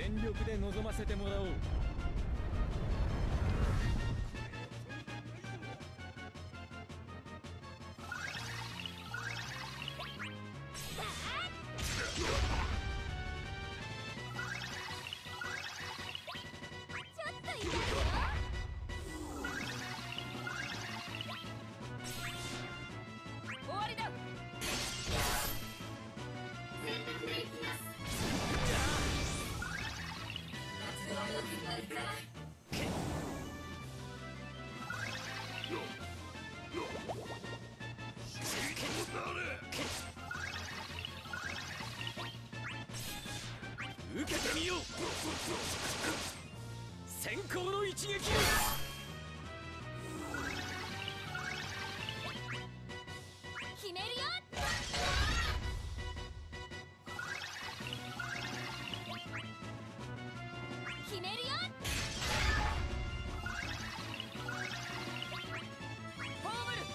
全力で臨ませてもらおう。受けてみよう。先行の一撃。 決めるよ。決めるよ。ホームル。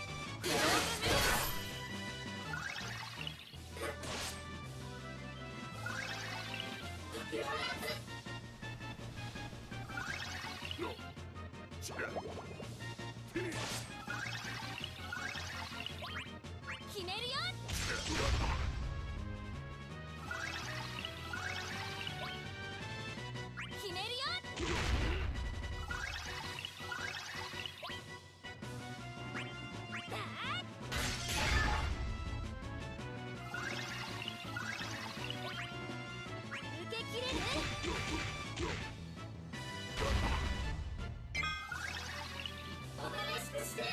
決めるよ。決めるよ。受けきれる？おとなしくして。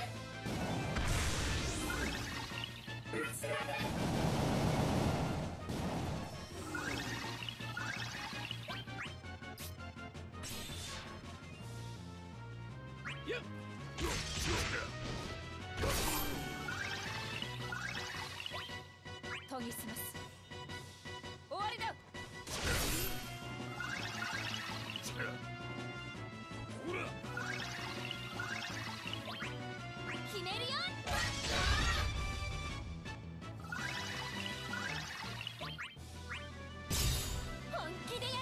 やっ研ぎ澄ます。終わりだ。 ほら決めるよ。本気でやる。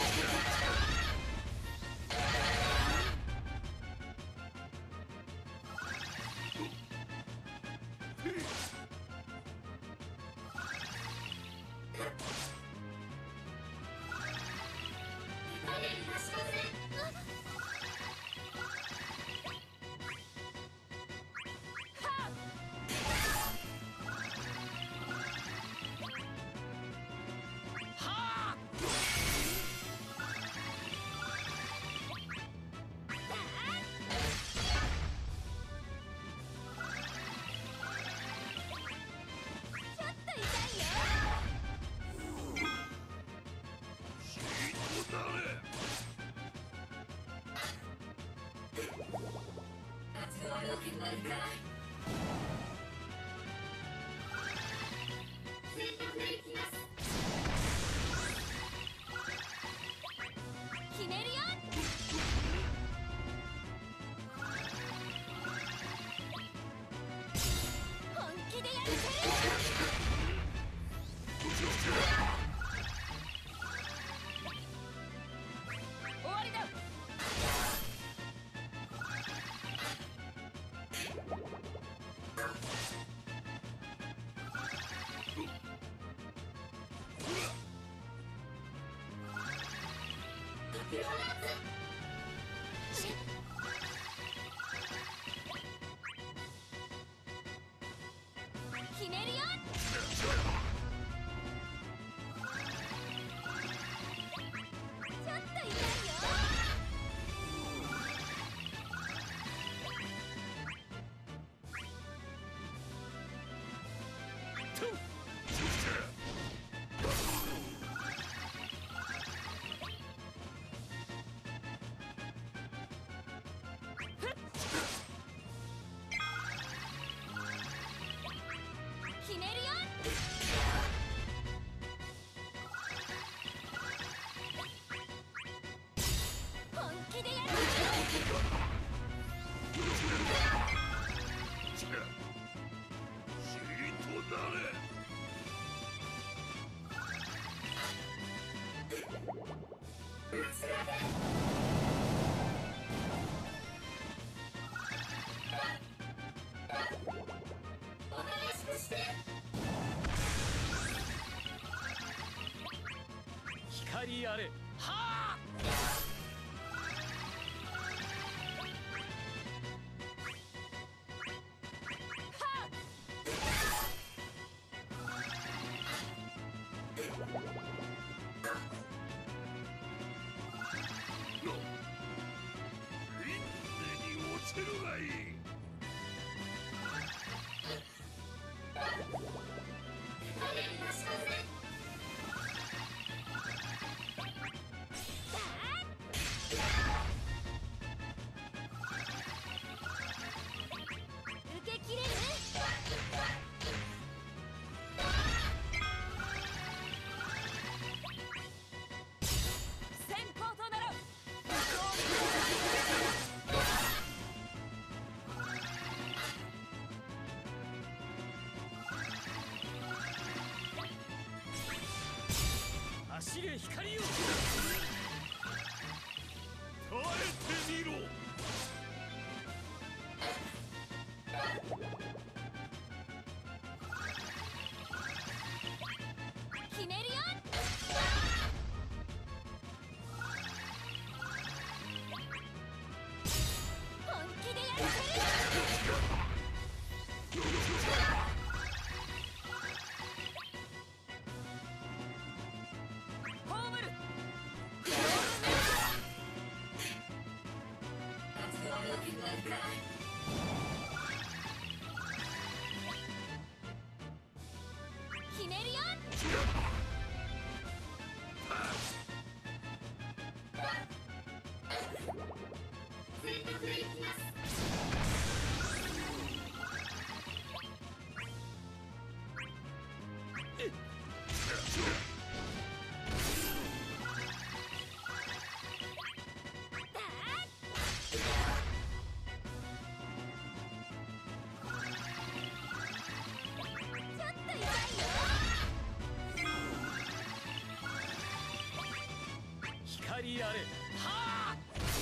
決めるよ。本気でやる。終わりだ。決めるよ。ちょっと痛いよ。決めるよ。本気でやる。 尻となれ。 光あれはあ。落ちるがいい。 受け切れる？先行となろう。 走れ光よ。耐えてみろ。 決めるよ。本気でやってる。葬る。決めるよ。ちょっと痛いよ。 光あれはあ。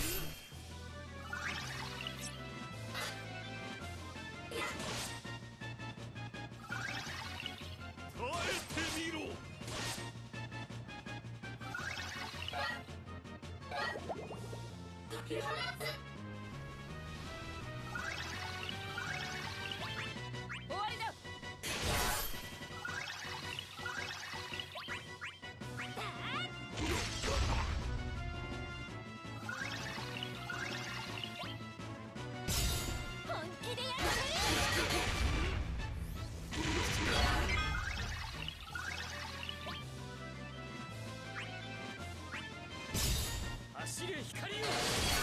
耐えてみろ。 終わりだ。本気でやってる。 走れ光よ。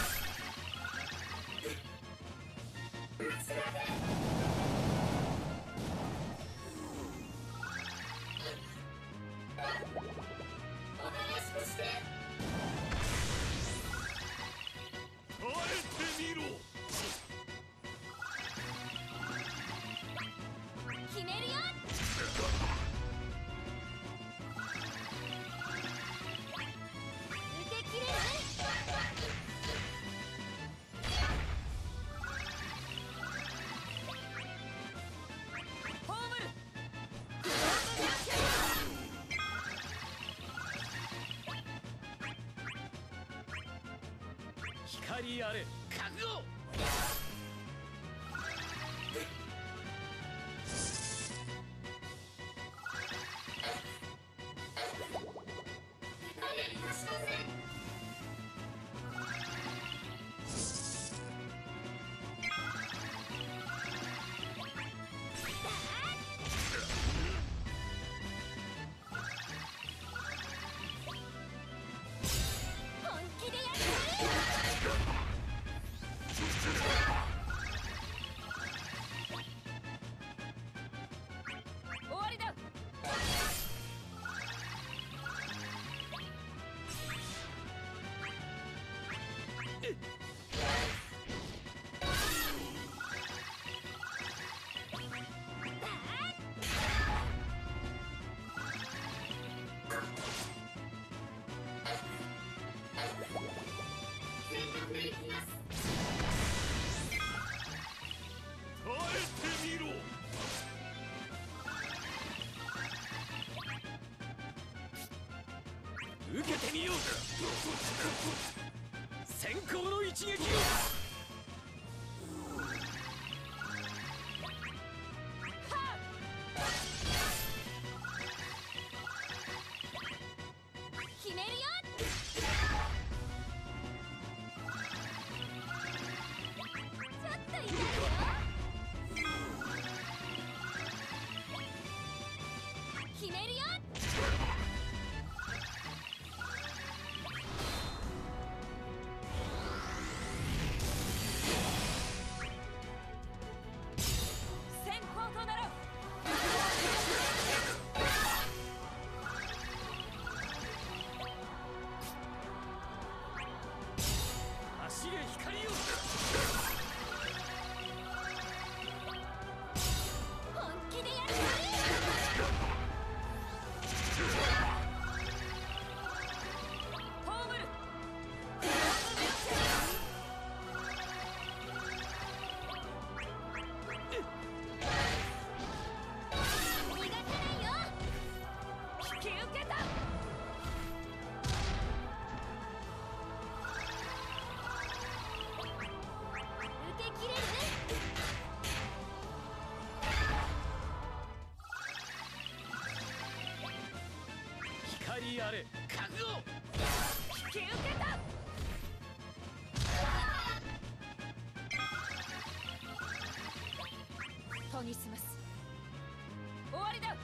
耐えてみろ。 決めるよ。受け切れる？葬る。 光あれ覚悟。 本気でやってる。終わりだ。 受けてみよう。先行の一撃を。 決めるよ。ちょっと痛いよ。決めるよ。先行となろう。 走れ光よ。 本気でやる。ホームル。逃がさないよ。引き受けた。受けきれる。 光あれ覚悟。 引き受けた。研ぎ澄ます。終わりだ。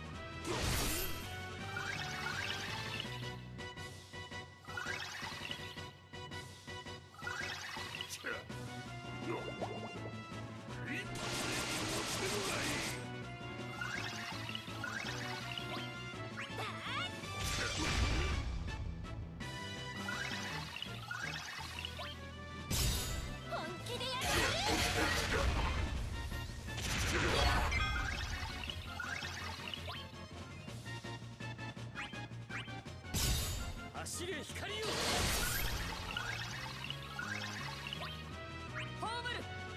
本気でやる。 走れ光よ。 ホームル。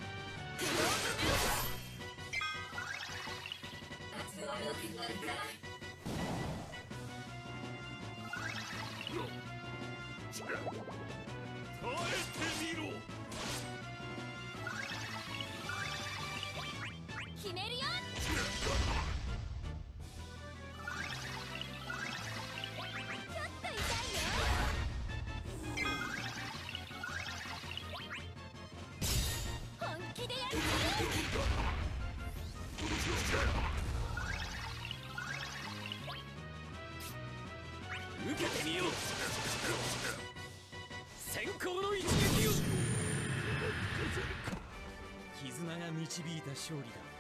耐えてみろ。 決めるよ。ちょっと痛いよ。本気でやる。 受けてみよう。先行の一撃を。絆が導いた勝利だ。